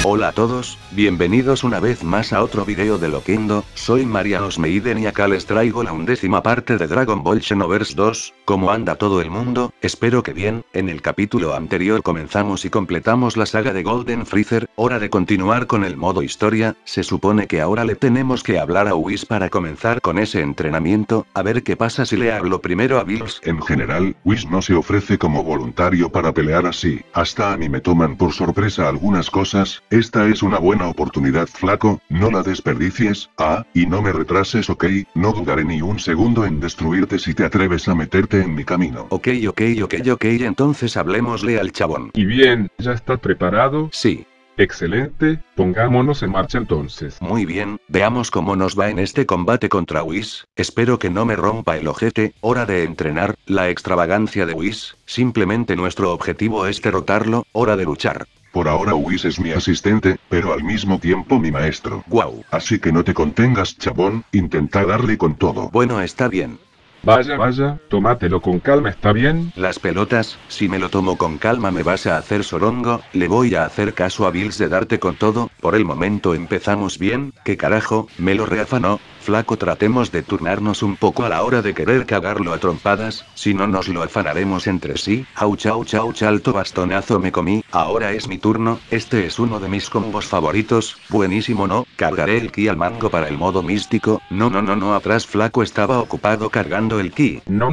Hola a todos, bienvenidos una vez más a otro video de Loquendo. Soy Mariano Meiden y acá les traigo la 11ª parte de Dragon Ball Xenoverse 2. ¿Cómo anda todo el mundo? Espero que bien. En el capítulo anterior comenzamos y completamos la saga de Golden Freezer. Hora de continuar con el modo historia. Se supone que ahora le tenemos que hablar a Whis para comenzar con ese entrenamiento. A ver qué pasa si le hablo primero a Bills. En general, Whis no se ofrece como voluntario para pelear así. Hasta a mí me toman por sorpresa algunas cosas. Esta es una buena oportunidad, flaco, no la desperdicies. Y no me retrases, ok. No dudaré ni un segundo en destruirte si te atreves a meterte en mi camino. Ok, entonces hablemosle al chabón. Y bien, ¿ya está preparado? Sí. Excelente, pongámonos en marcha entonces. Muy bien, veamos cómo nos va en este combate contra Whis. Espero que no me rompa el ojete. Hora de entrenar. La extravagancia de Whis. Simplemente nuestro objetivo es derrotarlo. Hora de luchar. Por ahora Whis es mi asistente, pero al mismo tiempo mi maestro. Guau. Así que no te contengas, chabón, intenta darle con todo. Bueno, está bien. Vaya, tómatelo con calma, ¿está bien? Las pelotas, si me lo tomo con calma me vas a hacer sorongo. Le voy a hacer caso a Bills de darte con todo. Por el momento empezamos bien. ¿Qué carajo? Me lo reafanó. Flaco, tratemos de turnarnos un poco a la hora de querer cagarlo a trompadas, si no nos lo afanaremos entre sí. Ouch, alto bastonazo me comí. Ahora es mi turno. Este es uno de mis combos favoritos. Buenísimo, ¿no? Cargaré el ki al mango para el modo místico. No, atrás Flaco estaba ocupado cargando el ki. No,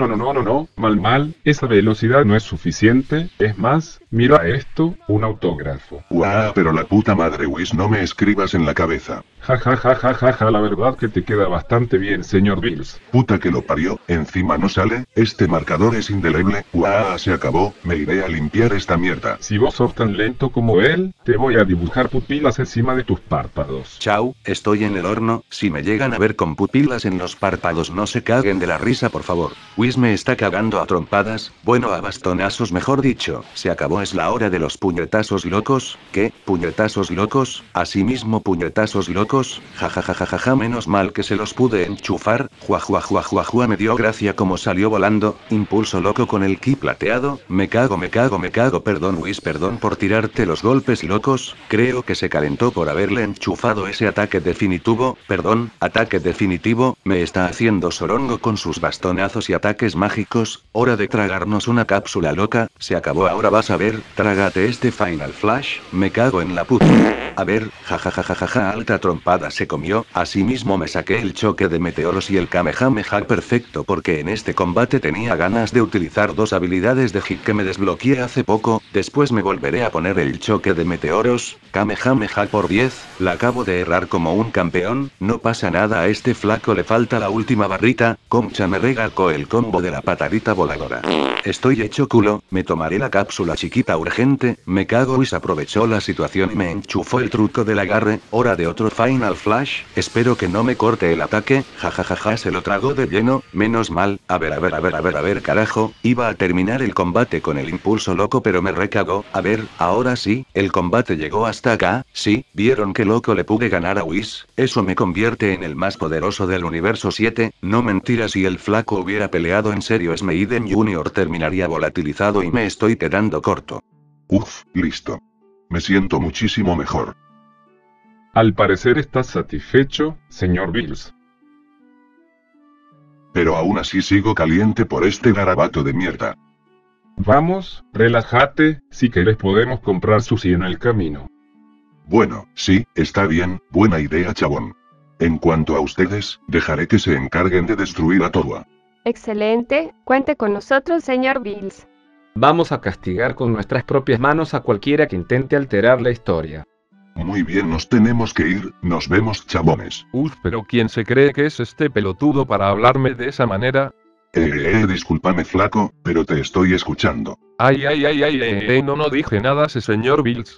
mal, esa velocidad no es suficiente. Es más, mira esto, un autógrafo. Pero la puta madre, Whis, no me escribas en la cabeza. Ja, la verdad que te queda bastante bien, señor Bills. Puta que lo parió, encima no sale. Este marcador es indeleble. Se acabó, me iré a limpiar esta mierda. Si vos sos tan lento como él, te voy a dibujar pupilas encima de tus párpados. Chau, estoy en el horno. Si me llegan a ver con pupilas en los párpados no se caguen de la risa, por favor. Whis me está cagando a trompadas, bueno, a bastonazos mejor dicho. Se acabó, es la hora de los puñetazos locos. ¿Qué? ¿Puñetazos locos? Asimismo puñetazos locos. Ja, menos mal que se los pude enchufar. Jua, me dio gracia como salió volando. Impulso loco con el ki plateado. Me cago. Perdón Whis, perdón por tirarte los golpes locos. Creo que se calentó por haberle enchufado ese ataque definitivo. Perdón, ataque definitivo. Me está haciendo sorongo con sus bastonazos y ataques mágicos. Hora de tragarnos una cápsula loca. Se acabó, ahora vas a ver. Trágate este Final Flash. Me cago en la puta. A ver, ja, alta trompada se comió. Asimismo me saqué el choque de meteoros y el Kamehameha perfecto porque en este combate tenía ganas de utilizar dos habilidades de hit que me desbloqueé hace poco. Después me volveré a poner el choque de meteoros. Kamehameha por 10. La acabo de errar como un campeón. No pasa nada, a este flaco le falta la última barrita. Concha me regaló el combo de la patadita voladora. Estoy hecho culo, me tomaré la cápsula chiquita urgente. Me cago, y se aprovechó la situación y me enchufó el truco del agarre. Hora de otro Final Flash. Espero que no me corte el ataque. Ja, se lo tragó de lleno. Menos mal. A ver, carajo. Iba a terminar el combate con el impulso loco pero me recagó. A ver, ahora sí, el combate llegó hasta acá. Sí, ¿vieron que loco le pude ganar a Whis? Eso me convierte en el más poderoso del universo 7. No mentira, si el flaco hubiera peleado en serio Smeiden Jr. terminaría volatilizado y me estoy quedando corto. Listo. Me siento muchísimo mejor. Al parecer estás satisfecho, señor Bills. Pero aún así sigo caliente por este garabato de mierda. Vamos, relájate, si querés podemos comprar sushi en el camino. Bueno, sí, está bien, buena idea, chabón. En cuanto a ustedes, dejaré que se encarguen de destruir a Towa. Excelente, cuente con nosotros, señor Bills. Vamos a castigar con nuestras propias manos a cualquiera que intente alterar la historia. Muy bien, nos tenemos que ir, nos vemos, chabones. Pero ¿quién se cree que es este pelotudo para hablarme de esa manera? Discúlpame, flaco, pero te estoy escuchando. No dije nada, señor Bills.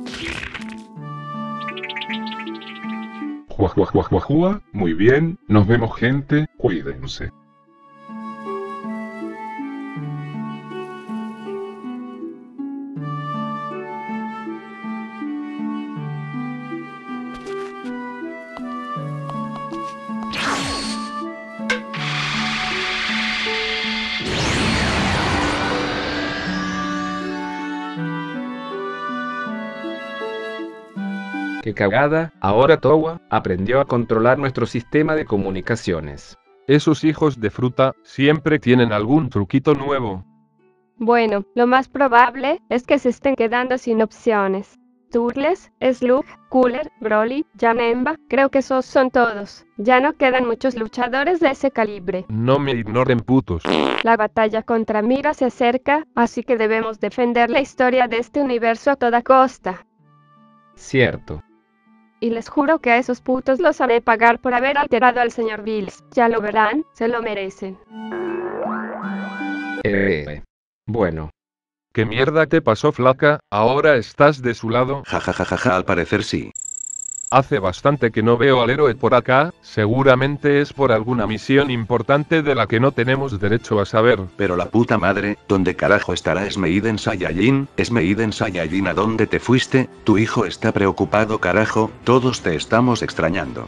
Jua, muy bien, nos vemos gente, cuídense. Qué cagada, ahora Towa aprendió a controlar nuestro sistema de comunicaciones. Esos hijos de fruta siempre tienen algún truquito nuevo. Bueno, lo más probable es que se estén quedando sin opciones. Turles, Slug, Cooler, Broly, Janemba, creo que esos son todos. Ya no quedan muchos luchadores de ese calibre. No me ignoren putos. La batalla contra Mira se acerca, así que debemos defender la historia de este universo a toda costa. Cierto. Y les juro que a esos putos los haré pagar por haber alterado al señor Bills. Ya lo verán, se lo merecen. Bueno. ¿Qué mierda te pasó, flaca? ¿Ahora estás de su lado? Jajajaja, al parecer sí. Hace bastante que no veo al héroe por acá, seguramente es por alguna misión importante de la que no tenemos derecho a saber. Pero la puta madre, ¿dónde carajo estará Smeiden Saiyajin? Smeiden Saiyajin, ¿a dónde te fuiste? Tu hijo está preocupado, carajo, todos te estamos extrañando.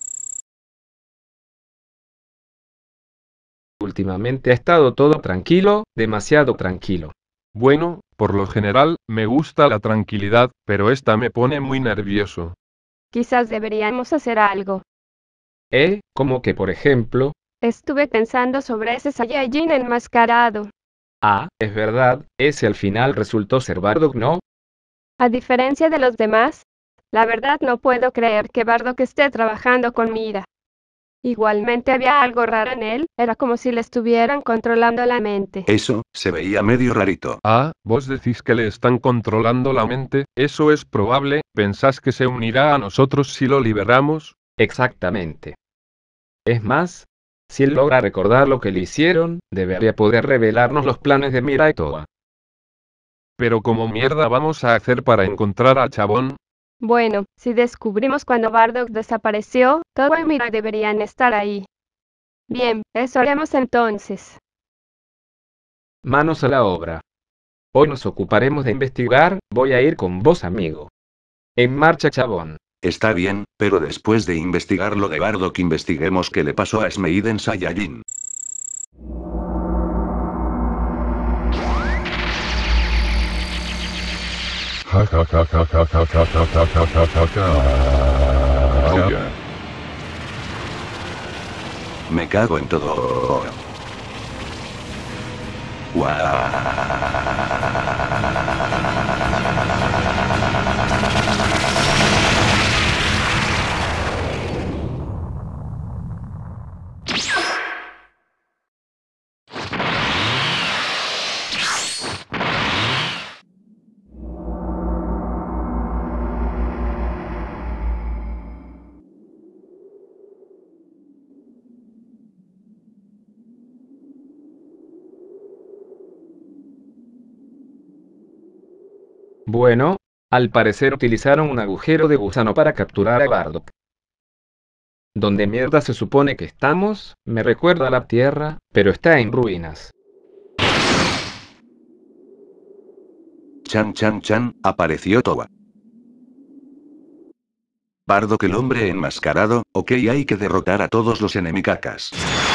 Últimamente ha estado todo tranquilo, demasiado tranquilo. Bueno, por lo general, me gusta la tranquilidad, pero esta me pone muy nervioso. Quizás deberíamos hacer algo. Como que por ejemplo. Estuve pensando sobre ese Saiyajin enmascarado. Ah, es verdad, ese al final resultó ser Bardock, ¿no? A diferencia de los demás, la verdad no puedo creer que Bardock esté trabajando con Mira. Igualmente había algo raro en él, era como si le estuvieran controlando la mente. Eso, se veía medio rarito. Ah, vos decís que le están controlando la mente, eso es probable, ¿pensás que se unirá a nosotros si lo liberamos? Exactamente. Es más, si él logra recordar lo que le hicieron, debería poder revelarnos los planes de Mira y Towa. Pero ¿cómo mierda vamos a hacer para encontrar al chabón? Bueno, si descubrimos cuando Bardock desapareció, Towa y Mira deberían estar ahí. Bien, eso haremos entonces. Manos a la obra. Hoy nos ocuparemos de investigar, voy a ir con vos, amigo. En marcha, chabón. Está bien, pero después de investigar lo de Bardock, investiguemos qué le pasó a Smeiden Saiyajin. Me cago en todo. Bueno, al parecer utilizaron un agujero de gusano para capturar a Bardock. ¿Dónde mierda se supone que estamos? Me recuerda a la Tierra, pero está en ruinas. Chan, apareció Towa. Bardock, el hombre enmascarado, ok, hay que derrotar a todos los enemicacas.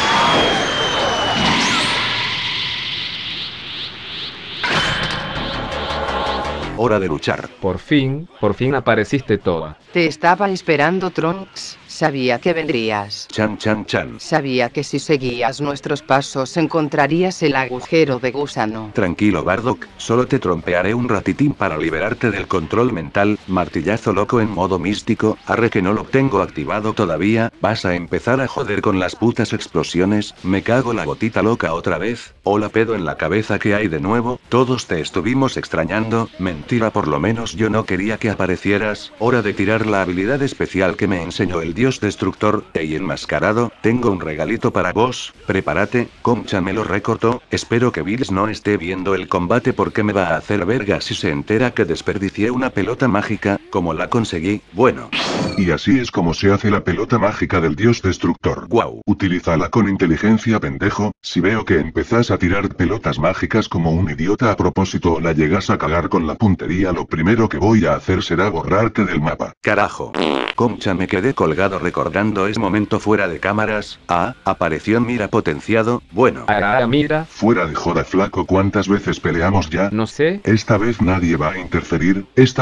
Hora de luchar. Por fin apareciste, Towa. Te estaba esperando, Trunks. Sabía que vendrías. Chan. Sabía que si seguías nuestros pasos encontrarías el agujero de gusano. Tranquilo, Bardock, solo te trompearé un ratitín para liberarte del control mental. Martillazo loco en modo místico, arre que no lo tengo activado todavía. Vas a empezar a joder con las putas explosiones. Me cago la gotita loca otra vez. Hola, pedo en la cabeza, ¿qué hay de nuevo? Todos te estuvimos extrañando. Mentira, por lo menos yo no quería que aparecieras. Hora de tirar la habilidad especial que me enseñó el dios destructor. Ey, enmascarado, tengo un regalito para vos. Prepárate, Concha me lo recortó. Espero que Bills no esté viendo el combate porque me va a hacer verga si se entera que desperdicié una pelota mágica. ¿Cómo la conseguí? Bueno. Y así es como se hace la pelota mágica del dios destructor. Guau. Utilízala con inteligencia, pendejo. Si veo que empezás a tirar pelotas mágicas como un idiota a propósito o la llegas a cagar con la puntería, lo primero que voy a hacer será borrarte del mapa. Carajo. Concha, me quedé colgado recordando ese momento fuera de cámaras. Ah, apareció Mira potenciado. Bueno. Mira. Fuera de joda, flaco, ¿cuántas veces peleamos ya? No sé. Esta vez nadie va a interferir. Esta vez,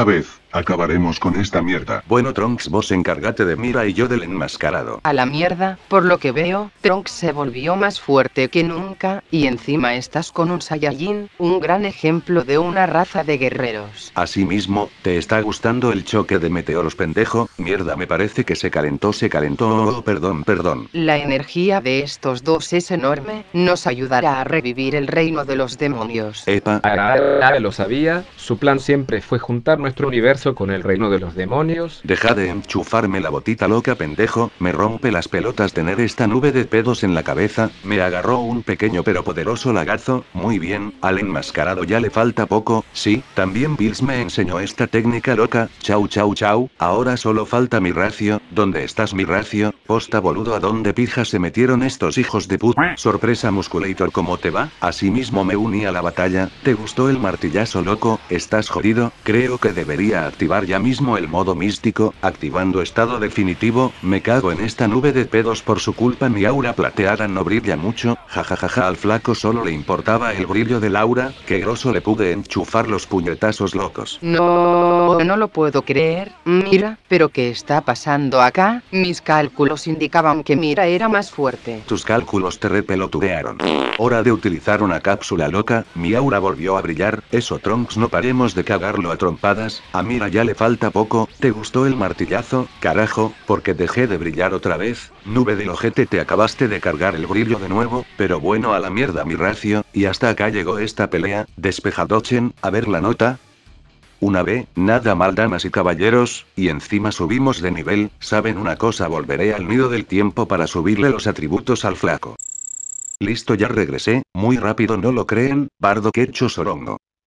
Acabaremos con esta mierda. Bueno Trunks, vos encárgate de Mira y yo del enmascarado. A la mierda, por lo que veo, Trunks se volvió más fuerte que nunca, y encima estás con un Saiyajin, un gran ejemplo de una raza de guerreros. Asimismo, ¿te está gustando el choque de meteoros, pendejo? Mierda, me parece que se calentó. Oh, perdón. La energía de estos dos es enorme, nos ayudará a revivir el reino de los demonios. Epa. Lo sabía, su plan siempre fue juntar nuestro universo con el reino de los demonios. Deja de enchufarme la botita loca, pendejo, me rompe las pelotas tener esta nube de pedos en la cabeza. Me agarró un pequeño pero poderoso lagazo. Muy bien, al enmascarado ya le falta poco. Sí, también Bills me enseñó esta técnica loca. Chau. Ahora solo falta mi racio. ¿Dónde estás, mi racio? Posta, boludo, ¿a dónde pija se metieron estos hijos de puta? Sorpresa, Musculator, ¿cómo te va? Asimismo me uní a la batalla. ¿Te gustó el martillazo, loco? ¿Estás jodido? Creo que debería activar ya mismo el modo místico. Activando estado definitivo. Me cago en esta nube de pedos, por su culpa mi aura plateada no brilla mucho. Jajajaja, al flaco solo le importaba el brillo del aura. Qué groso, le pude enchufar los puñetazos locos. No lo puedo creer. Mira, pero ¿qué está pasando acá? Mis cálculos indicaban que Mira era más fuerte. Tus cálculos te repelotudearon. Hora de utilizar una cápsula loca. Mi aura volvió a brillar. Eso, Trunks, no paremos de cagarlo a trompadas. A Mira ya le falta poco. ¿Te gustó el martillazo? Carajo, porque dejé de brillar otra vez. Nube del ojete, te acabaste de cargar el brillo de nuevo. Pero bueno, a la mierda mi racio. Y hasta acá llegó esta pelea. Despejadochen, a ver la nota. Una B, nada mal, damas y caballeros, y encima subimos de nivel. ¿Saben una cosa? Volveré al nido del tiempo para subirle los atributos al flaco. Listo, ya regresé, muy rápido, ¿no lo creen? Bardo, quecho, sorongo.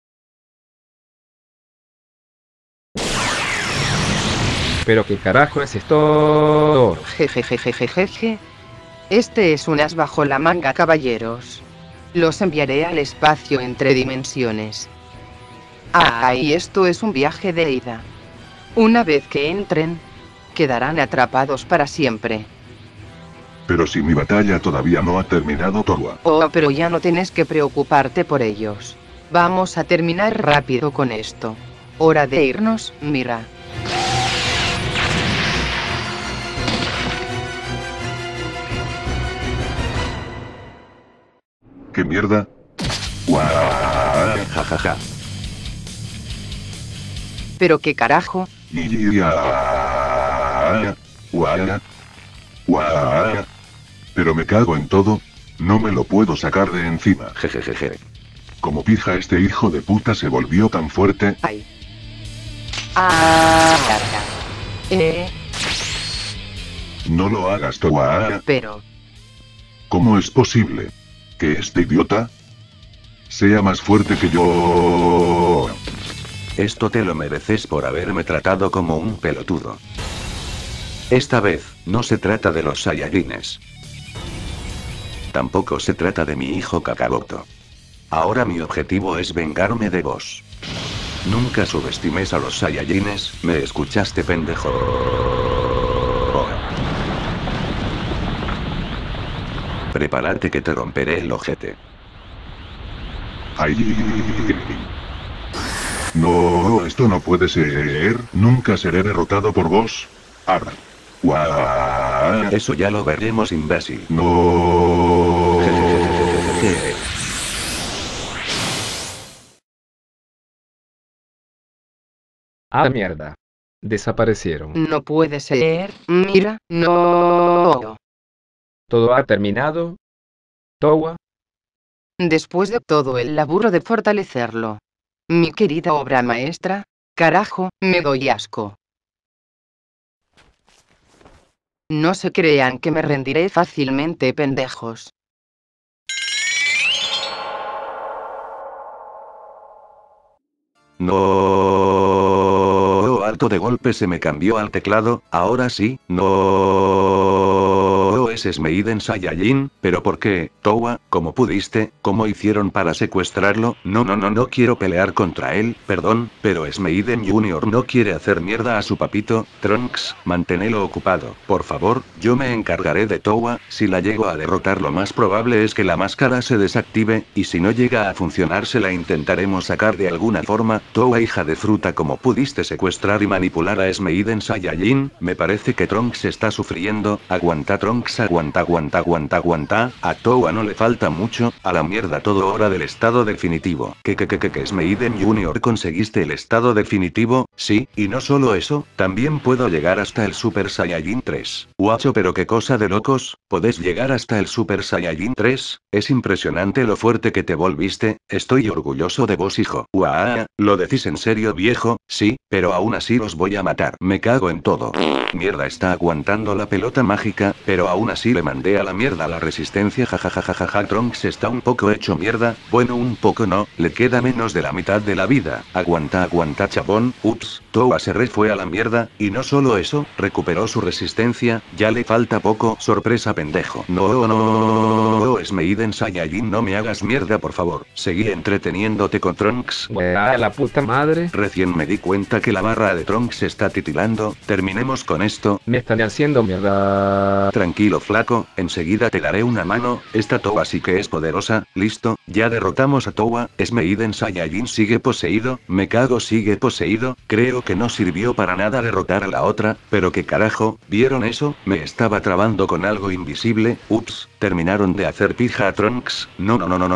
¿Pero qué carajo es esto? Jejejejejeje. Este es un as bajo la manga, caballeros. Los enviaré al espacio entre dimensiones. Y esto es un viaje de ida. Una vez que entren, quedarán atrapados para siempre. Pero si mi batalla todavía no ha terminado, Towa. Oh, pero ya no tienes que preocuparte por ellos. Vamos a terminar rápido con esto. Hora de irnos, Mira. ¿Qué mierda? ¡Guau! Jajaja. ¿Pero qué carajo? Pero me cago en todo. No me lo puedo sacar de encima. Jejejeje. Como pija este hijo de puta se volvió tan fuerte. Ay. No lo hagas, Towa. Pero... ¿Cómo es posible que este idiota sea más fuerte que yo? Esto te lo mereces por haberme tratado como un pelotudo. Esta vez, no se trata de los Saiyajines. Tampoco se trata de mi hijo Kakaroto. Ahora mi objetivo es vengarme de vos. Nunca subestimes a los Saiyajines, ¿me escuchaste, pendejo? Prepárate que te romperé el ojete. Ay. No, esto no puede ser. Nunca seré derrotado por vos. Arr. Guau. Eso ya lo veremos, imbécil. No. Ah, mierda. Desaparecieron. no puede ser. Mira, no. ¿Todo ha terminado? Towa. Después de todo el laburo de fortalecerlo. Mi querida obra maestra, carajo, me doy asco. No se crean que me rendiré fácilmente, pendejos. No, alto de golpe se me cambió al teclado, ahora sí, no, es Smeiden Saiyajin, pero ¿por qué, Towa? ¿Cómo pudiste? ¿Cómo hicieron para secuestrarlo? No quiero pelear contra él, perdón, pero Smeiden Jr. no quiere hacer mierda a su papito. Trunks, manténelo ocupado, por favor, yo me encargaré de Towa. Si la llego a derrotar, lo más probable es que la máscara se desactive, y si no llega a funcionar se la intentaremos sacar de alguna forma. Towa, hija de fruta, ¿cómo pudiste secuestrar y manipular a Smeiden Saiyajin? Me parece que Trunks está sufriendo. Aguanta Trunks, aguanta. A Towa no le falta mucho, a la mierda todo, hora del estado definitivo. ¿Qué Smeiden Jr. conseguiste el estado definitivo? Sí, y no solo eso, también puedo llegar hasta el Super Saiyajin 3. Guacho, pero qué cosa de locos, ¿podés llegar hasta el Super Saiyajin 3? Es impresionante lo fuerte que te volviste, estoy orgulloso de vos, hijo. Uah, ¿lo decís en serio, viejo? Sí, pero aún así los voy a matar. Me cago en todo. Mierda, está aguantando la pelota mágica, pero aún así le mandé a la mierda la resistencia, jajajajaja. Trunks está un poco hecho mierda, bueno, un poco no, le queda menos de la mitad de la vida. Aguanta chabón. Ups, Towa se fue a la mierda, y no solo eso, recuperó su resistencia, ya le falta poco. Sorpresa, pendejo. No, Smeiden Saiyajin, no me hagas mierda, por favor. Seguí entreteniéndote con Trunks. Wea, la puta madre. Recién me di cuenta que la barra de Trunks está titilando. Terminemos con esto. Me están haciendo mierda. Tranquilo, flaco, enseguida te daré una mano. Esta Towa sí que es poderosa. Listo, ya derrotamos a Towa. Smeiden Saiyajin sigue poseído. Me cago, sigue poseído. Creo que no sirvió para nada derrotar a la otra, pero qué carajo, ¿vieron eso? Me estaba trabando con algo invisible. Ups, terminaron de hacer pija a Trunks. No,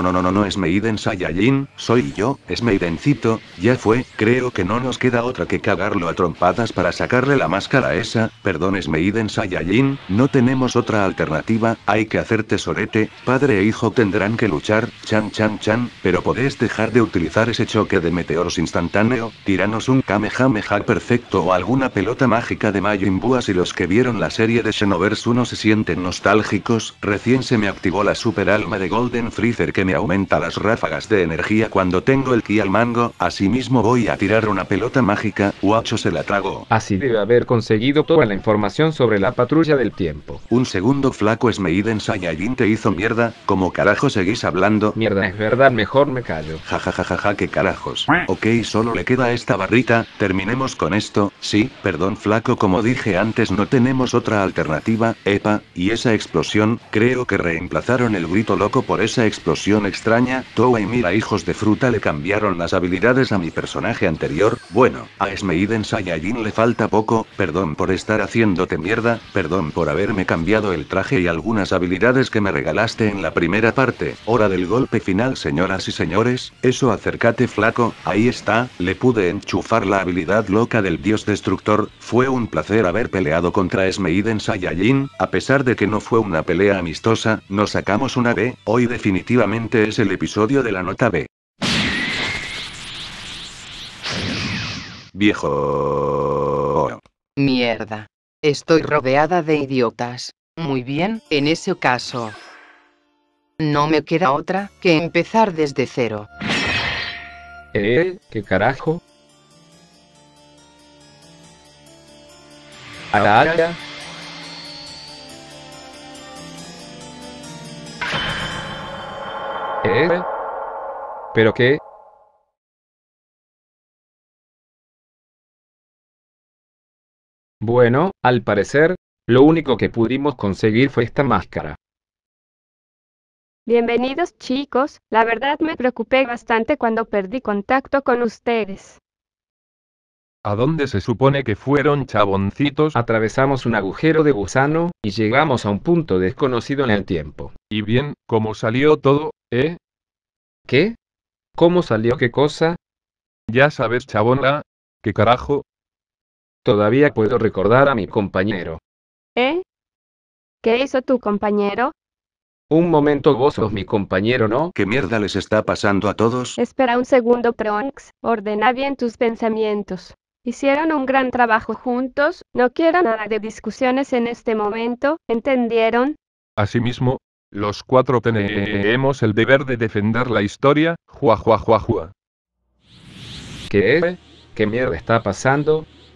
Smeiden Saiyajin, soy yo, Smeidencito, ya fue. Creo que no nos queda otra que cagarlo a trompadas para sacarle la máscara esa. Perdón, Smeiden Saiyajin, no tenemos otra alternativa, hay que hacer tesorete, padre e hijo tendrán que luchar, chan, pero ¿podés dejar de utilizar ese choque de meteoros instantáneo? Tiranos un Kamehameha perfecto o alguna pelota mágica de Majin Buu. Si los que vieron la serie de Xenoverse 1 se sienten nostálgicos, recién se me activó la super alma de Golden Freezer que me aumenta las ráfagas de energía cuando tengo el ki al mango. Asimismo voy a tirar una pelota mágica. Guacho, se la tragó. Así debe haber conseguido toda la información sobre la patrulla del tiempo. Un segundo, flaco, Smeiden Saiyajin te hizo mierda. ¿Cómo carajo seguís hablando? Mierda, es verdad, mejor me callo. Jajajaja, qué carajos. Ok, solo le queda esta barrita, terminemos con esto. Sí, perdón, flaco, como dije antes, no tenemos otra alternativa. Epa, y esa explosión, creo que reemplazaron el grito loco por esa explosión extraña. Towa y Mira, hijos de fruta, le cambiaron las habilidades a mi personaje anterior. Bueno, a Smeiden Saiyajin le falta poco. Perdón por estar haciéndote mierda, perdón por haberme cambiado el traje y algunas habilidades que me regalaste en la primera parte. Hora del golpe final, señoras y señores. Eso, acércate, flaco, ahí está, le pude enchufar la habilidad loca del dios destructor. Fue un placer haber peleado contra Smeiden Saiyajin, a pesar de que no fue una pelea amistosa, nos sacamos una B. Hoy definitivamente es el episodio de la nota B. Viejo. Mierda. Estoy rodeada de idiotas. Muy bien, en ese caso, no me queda otra que empezar desde cero. ¿Qué carajo? Araya. ¿Pero qué? Bueno, al parecer, lo único que pudimos conseguir fue esta máscara. Bienvenidos, chicos, la verdad me preocupé bastante cuando perdí contacto con ustedes. ¿A dónde se supone que fueron, chaboncitos? Atravesamos un agujero de gusano, y llegamos a un punto desconocido en el tiempo. Y bien, ¿cómo salió todo, ¿Qué? ¿Cómo salió qué cosa? Ya sabes, chabona, ¿qué carajo? Todavía puedo recordar a mi compañero. ¿Qué hizo tu compañero? Un momento, vos sos mi compañero, ¿no? ¿Qué mierda les está pasando a todos? Espera un segundo, Trunks, ordena bien tus pensamientos. Hicieron un gran trabajo juntos, no quiero nada de discusiones en este momento, ¿entendieron? Asimismo, los cuatro tenemos el deber de defender la historia, ¿Qué mierda está pasando?